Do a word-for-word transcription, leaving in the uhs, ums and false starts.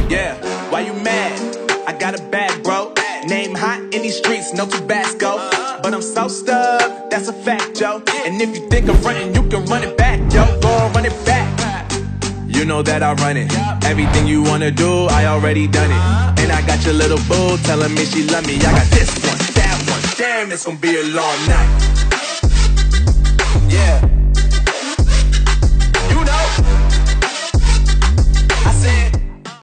Yeah, why you mad? I got a bag, bro. Name hot in these streets, no Tabasco. But I'm so stuck, that's a fact, yo. And if you think I'm running, you can run it back, yo. Go on, run it back. You know that I run it. Everything you wanna do, I already done it. And I got your little boo telling me she love me. I got this one, that one. Damn, it's gonna be a long night. Yeah.